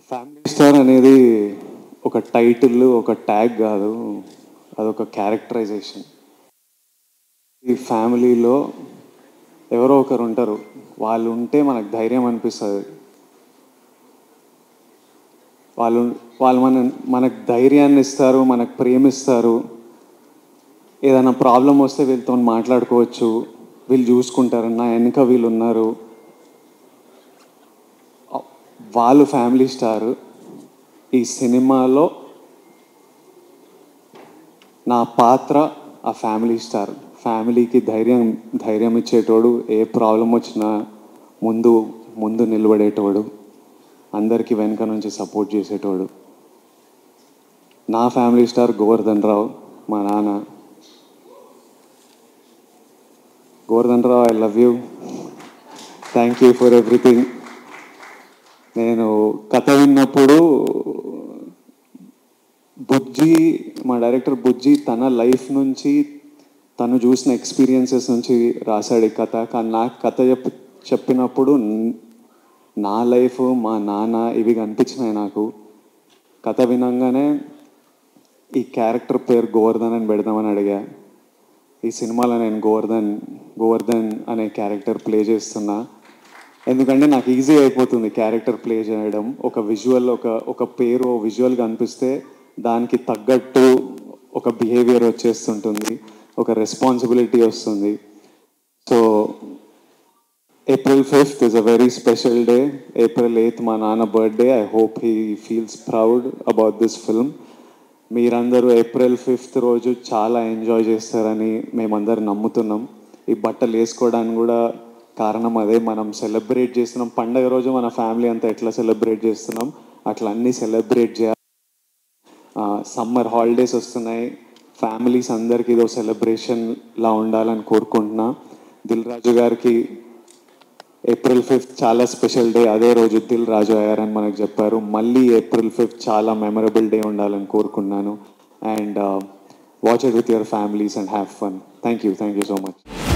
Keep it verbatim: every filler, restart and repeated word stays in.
Family star అనేది ఒక title, ఒక ట్యాగ్ కాదు, అదొక క్యారెక్టరైజేషన్. ఈ ఫ్యామిలీలో ఎవరో ఒకరు ఉంటారు, వాళ్ళు ఉంటే మనకు ధైర్యం అనిపిస్తుంది. వాళ్ళు వాళ్ళు మన మనకు ధైర్యాన్ని ఇస్తారు, మనకు ప్రేమిస్తారు. ఏదైనా ప్రాబ్లం వస్తే వీళ్ళతో మాట్లాడుకోవచ్చు, వీళ్ళు చూసుకుంటారు, నా వెనుక వీళ్ళు ఉన్నారు. వాళ్ళు ఫ్యామిలీ స్టార్. ఈ సినిమాలో నా పాత్ర ఆ ఫ్యామిలీ స్టార్. ఫ్యామిలీకి ధైర్యం ధైర్యం ఇచ్చేటోడు, ఏ ప్రాబ్లం వచ్చినా ముందు ముందు నిలబడేటోడు, అందరికీ వెనక నుంచి సపోర్ట్ చేసేటోడు. నా ఫ్యామిలీ స్టార్ గోవర్ధన్ రావు, మా నాన్న. Govardhan Rao, I love you, thank you for everything. నేను కథ విన్నప్పుడు బుజ్జి, మా డైరెక్టర్ బుజ్జి తన లైఫ్ నుంచి, తను చూసిన ఎక్స్పీరియన్సెస్ నుంచి రాశాడు ఈ కథ. కానీ నాకు కథ చెప్పి చెప్పినప్పుడు నా లైఫ్, మా నాన్న ఇవి కనిపించినాయి నాకు. కథ వినంగానే ఈ క్యారెక్టర్ పేరు గోవర్ధన్ అని పెడదామని అడిగా. ఈ సినిమాలో నేను గోవర్ధన్ గోవర్ధన్ అనే క్యారెక్టర్ ప్లే చేస్తున్నా. ఎందుకంటే నాకు ఈజీ అయిపోతుంది క్యారెక్టర్ ప్లే చేయడం. ఒక విజువల్, ఒక ఒక పేరు విజువల్గా అనిపిస్తే దానికి తగ్గట్టు ఒక బిహేవియర్ వచ్చేస్తుంటుంది, ఒక రెస్పాన్సిబిలిటీ వస్తుంది. So April fifth is a very special day. April eighth మా నాన్న birthday. I hope he feels proud about this film. మీరందరూ ఏప్రిల్ ఫిఫ్త్ రోజు చాలా ఎంజాయ్ చేస్తారని మేమందరం నమ్ముతున్నాం. ఈ బట్టలు వేసుకోవడానికి కూడా కారణం అదే. మనం సెలబ్రేట్ చేస్తున్నాం పండగ రోజు, మన ఫ్యామిలీ అంతా ఎట్లా సెలబ్రేట్ చేస్తున్నాం అట్లా అన్నీ సెలబ్రేట్ చేయాలి. సమ్మర్ హాలిడేస్ వస్తున్నాయి, ఫ్యామిలీస్ అందరికీ ఇదో సెలబ్రేషన్లా ఉండాలని కోరుకుంటున్నా. దిల్ రాజు గారికి ఏప్రిల్ ఫిఫ్త్ చాలా స్పెషల్ డే. అదే రోజు దిల్ రాజు అయ్యారని మనకు చెప్పారు. మళ్ళీ ఏప్రిల్ ఫిఫ్త్ చాలా మెమరబుల్ డే ఉండాలని కోరుకున్నాను. And watch it with your families and have fun. Thank you thank you so much.